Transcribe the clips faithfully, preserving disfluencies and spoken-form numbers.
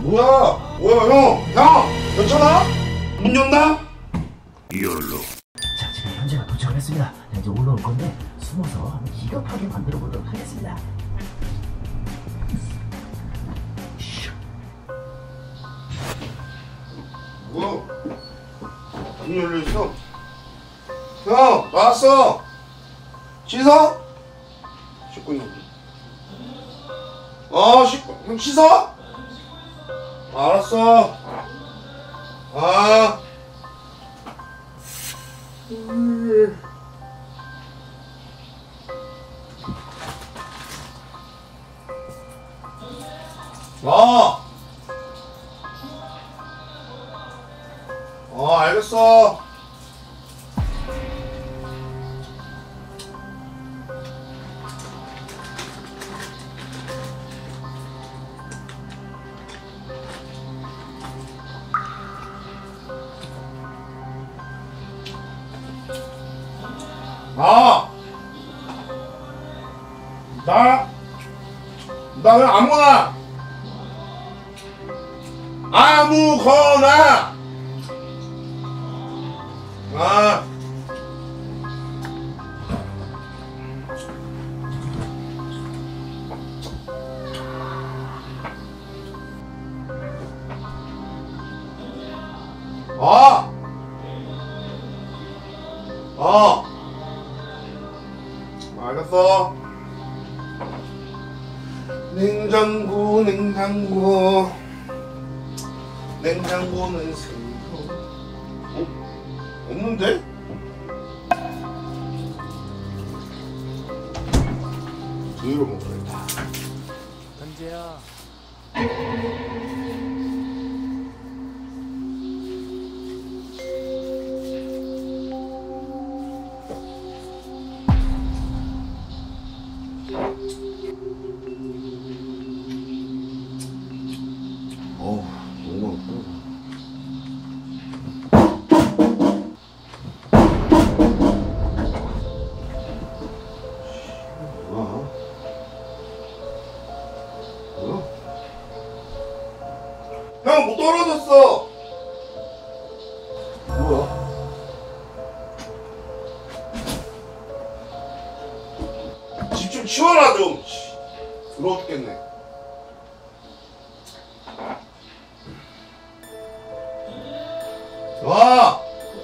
뭐야? 뭐야, 형? 형! 괜찮아? 문 연다? 이열로. 자, 지금 현재가 도착을 했습니다. 네, 이제 올라올 건데 숨어서 한번 기겁하게 만들어 보도록 하겠습니다. 뭐야? 문 열려있어? 형! 나왔어! 씻어? 씻고 있는 거. 어, 씻고, 형 씻어? 알았어. 아. 음. 어. 어, 알겠어. 아! 나, 나 그냥 아무거나! 아무거나! 아. 어! 어! 알겠어. 냉장고, 냉장고. 냉장고는 생고. 어? 없는데? 두유로 먹어야겠다. 현재야. 어우, 너무 많다. 뭐야? 뭐야? 형, 뭐 떨어졌어! 뭐야? 집 좀 치워라, 좀! 더러워 죽겠네. 와!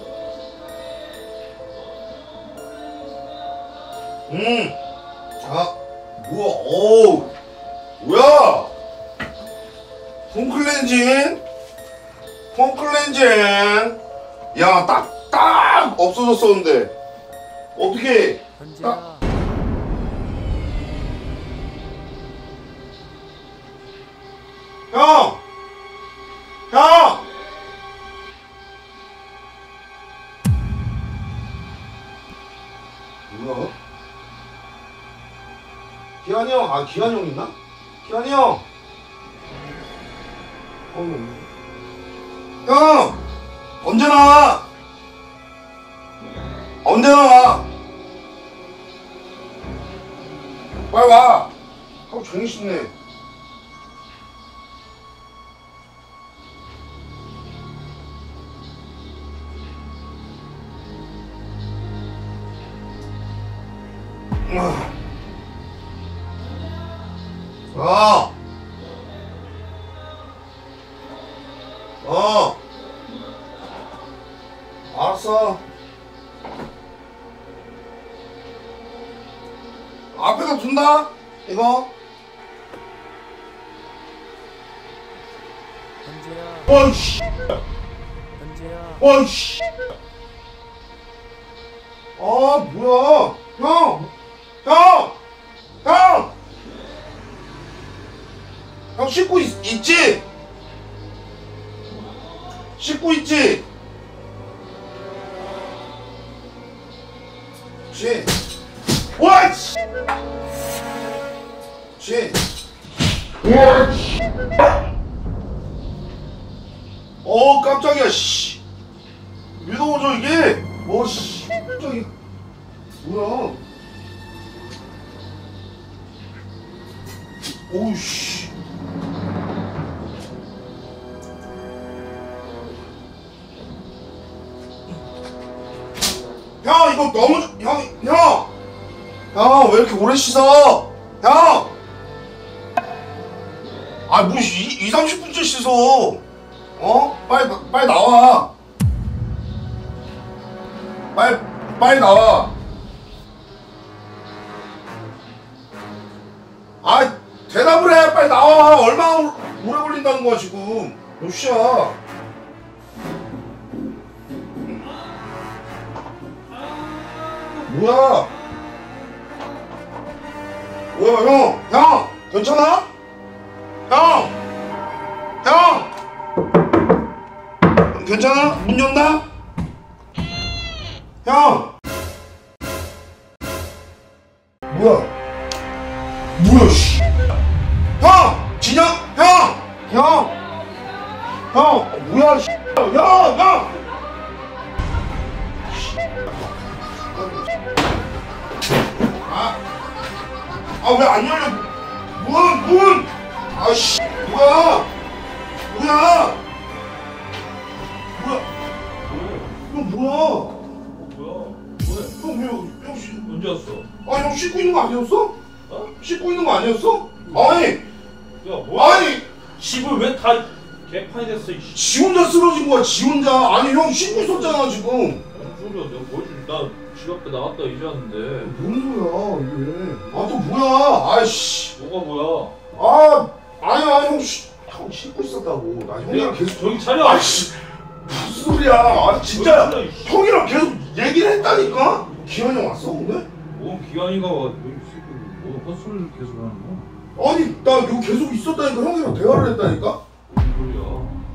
음! 아, 뭐야, 어우! 뭐야! 폼클렌징? 폼클렌징? 야, 딱, 딱! 없어졌었는데. 어떻게? 현재야. 형! 형! 뭐야? 기한이 형, 아, 기한이 형 있나? 기한이 형! 어, 형! 언제 나와? 언제 나와? 빨리 와! 하루 종일 씻네. 어. 어. 알았어. 앞에다 둔다. 이거. 현재야. 어이씨. 현재야. 어이씨. 아, 뭐야. 형. 형. 형. 형 씻고 있, 있지? 씻고 있지? 쥐. 와, 씨. 쥐. 와, 씨. 어, 깜짝이야, 씨. 믿어보죠, 이게? 어, 씨. 깜짝이야. 뭐야. 오우, 씨. 이거 너무 형 형. 형 왜 이렇게 오래 씻어? 형. 아, 뭐 이, 삼십 분째 씻어. 어? 빨리 빨리 나와. 빨리 빨리 나와. 아, 대답을 해. 빨리 나와. 얼마나 오래 걸린다는 거야 지금. 몇 시야? 뭐야? 뭐야, 형? 형! 괜찮아? 형! 형! 괜찮아? 문 연다? 형! 뭐야? 뭐야, 씨! 형! 진영! 형! 형! 형! 뭐야, 씨! 형! 형! 아, 아, 왜 안 열려? 문, 문! 아, 씨, 뭐야? 뭐야? 뭐야? 형, 뭐야? 뭐야? 뭐해? 형, 왜, 형, 씨. 언제 왔어? 아, 형 씻고 있는 거 아니었어? 어? 씻고 있는 거 아니었어? 아니, 야, 뭐야? 아니, 집을 왜 다 개판이 됐어, 이씨. 지 혼자 쓰러진 거야, 지 혼자. 아니, 형 씻고 있었잖아, 지금. 무슨 소리야? 내가 보여줄, 나집 앞에 나갔다 이제 왔는데. 뭔 소리야, 이게. 아, 또 뭐야? 아이씨. 뭐가 뭐야? 아, 아니야, 형, 씨. 형 씻고 있었다고. 나 형이랑 내가 계속. 저기 차려! 아이씨. 무슨 소리야. 아, 진짜. 저기 차려, 이씨. 형이랑 계속 얘기를 했다니까? 기현이 형 왔어, 오늘? 뭔 기관이가 와, 너 새끼, 뭐 헛소리를 계속 하는 거야? 아니, 나 여기 계속 있었다니까. 형이랑 대화를 했다니까? 무슨 소리야?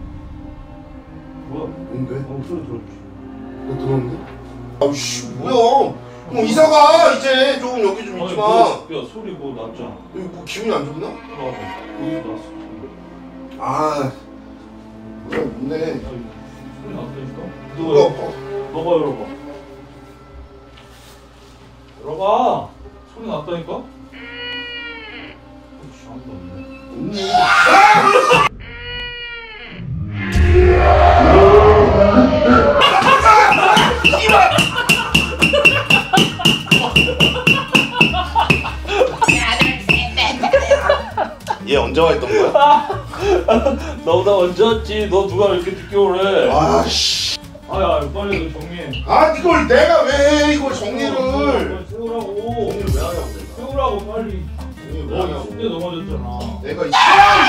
뭐야? 뭔데? 어, 소리 들었지. 너 들었는데? 아우씨, 뭐야. 형 이사가 이제 좀 여기 좀 아니, 있지마. 뭐, 야, 소리 뭐 났잖아. 여기 뭐 기분이 안 좋나? 어, 여기 났어. 아, 뭐야, 뭔데? 야, 이거 소리 났다니까? 누가 너, 아파? 너가 열어봐. 열어봐! 소리 났다니까? 씨, 아무도 없네. 없네. 얘 언제 와 있던 거야? 너보다 언제 왔지? 너 누가 이렇게 늦게 오래? 아씨. 아야 빨리 너 정리해. 아, 이걸 내가 왜 해, 이걸 어, 정리를. 빨리 세우라고. 정리를 왜 하냐고, 내가. 세우라고 빨리. 정리를 왜 너 하냐고. 숙제 넘어졌잖아. 내가 이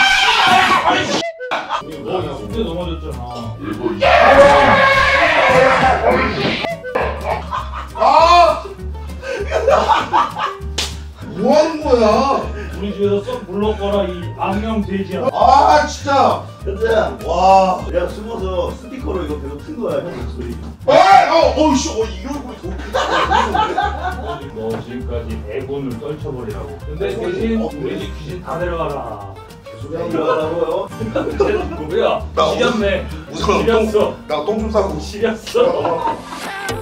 정리를 왜 너 하냐고. 숙제 넘어졌잖아. 아! 뭐 하는 거야? 우리 집에서 썩 불렀거라 이 악령 돼지야. 아, 진짜. 현재야, 와. 내가 숨어서 스피커로 이거 계속 튼 거야, 형 목소리. 아, 어, 어이씨, 어, 이 얼굴이 더 웃기다. 너 지금까지 애군을 떨쳐버리라고. 근데 대신 우리 집 귀신 다 데려가라. 형 들어가라고요. 뭐야? 나 지렸네. 우선 지렸어. 나똥 좀 싸고. 지렸어. 어.